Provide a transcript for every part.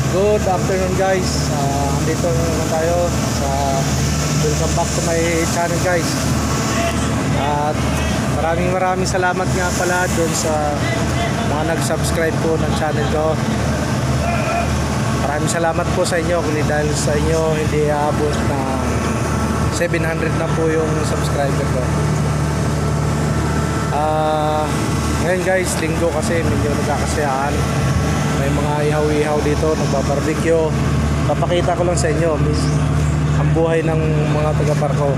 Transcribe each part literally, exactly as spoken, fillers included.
Good afternoon guys. Uh, andito na naman tayo sa welcome back to my channel guys. At maraming maraming salamat nga pala dun sa mga nag-subscribe po ng channel ko. Maraming salamat po sa inyo, kung dahil sa inyo hindi aabot na seven hundred na po yung subscriber ko. Uh, ngayon guys, linggo kasi medyo nagkakasiyahan. May mga ihaw-ihaw dito, nagbabarbecue. Papakita ko lang sa inyo miss, ang buhay ng mga taga-barko.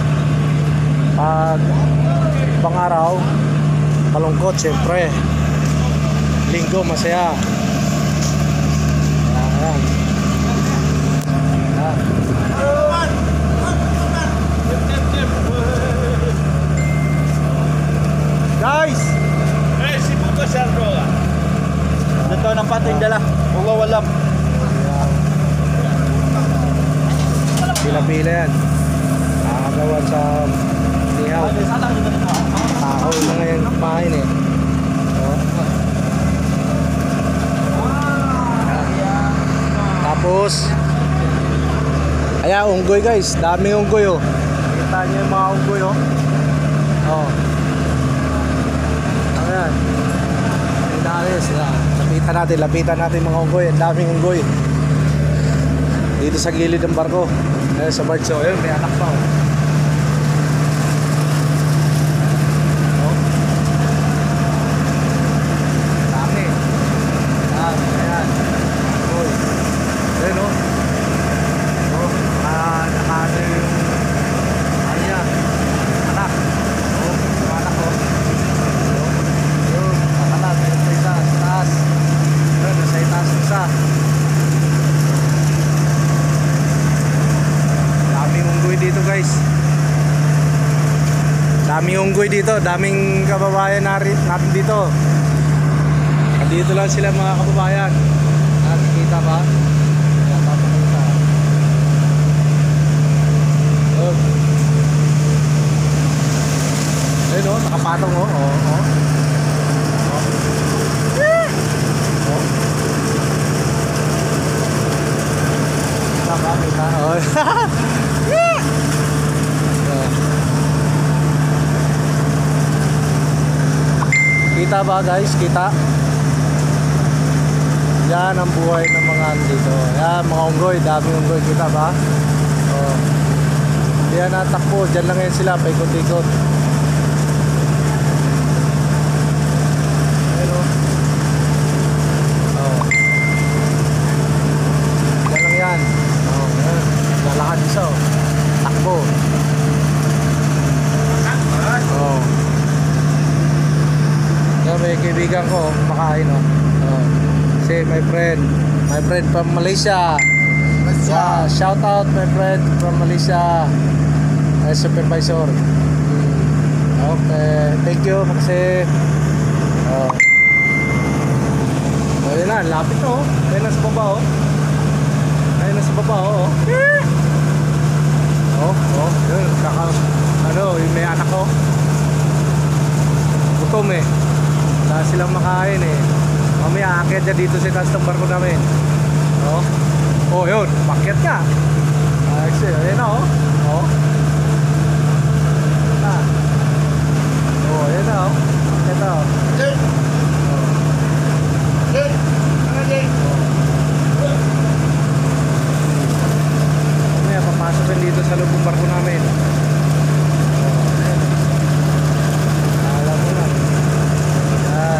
Pag ibang araw, malungkot syempre. Linggo, masaya. Ayan. Ayan. Guys! Eh, si Puto Sandro ka. Dito ng pating dala. Uwawalam. Pila-pila yan. Nakakagawa sa lihaw. Takaw na ngayon kumain eh. So, tapos ayan, unggoy guys. Daming unggoy oh. Kita nyo yung mga unggoy oh. Oh. Ayan. Inalis. Lapitan natin, lapitan natin mga unggoy. Ang daming unggoy dito sa gilid ng barko. Ayan sa barge. So, ayun, may anak pa oh. Oh. Dami. Ayan, ayan. Unggoy. Ayan oh. Oh, ah, nakano yung kanya. Anak. Oh, yung anak oh. Isa. Daming unggoy dito guys. Daming unggoy dito, daming kababayan natin dito. Dito lang sila mga kababayan. Nakikita ba? Ayan, papakita. Oh. Ayun oh, nakapatong oh. Oh, oh. Oh. Kita ba guys? Kita? Yan ang buhay ng mga dito. Yan mga unggoy, daming unggoy. Kita ba? Oh. Yan natakbo. Diyan lang yan sila, paikot-ikot. Ayan o. Oh. Diyan lang yan. Oh, yan. Lalakad isa o. Takbo. Oh. Yan, may kaibigan ko makain o. Oh. Say my friend. My friend from Malaysia. Yeah, shout out my friend from Malaysia. Uh, supervisor. Okay, thank you kasi oh. Oh, yun na, lapit oh. Ayun na sa baba oh. Ayun na sa baba oh. Oh, oh, yun, kaka, ano, yung may anak ko. Gutom eh. Wala silang makain eh. Mamaya aakyat niya dito sa taas ng barko namin. Oh, oh yun, pakyat ka. Actually, ayun na oh. Oh. Ah. Oh, ayun na oh. Pakyat na oh. Mamaya papasok din dito sa loob ng barko namin. Alam mo na. Yan.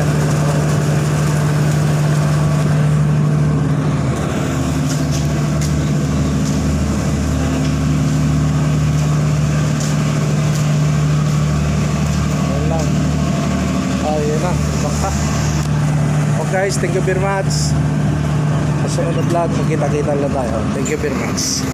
Okay guys, thank you very much. Sa sunod na vlog, magkita-kita lang tayo. Thank you very much.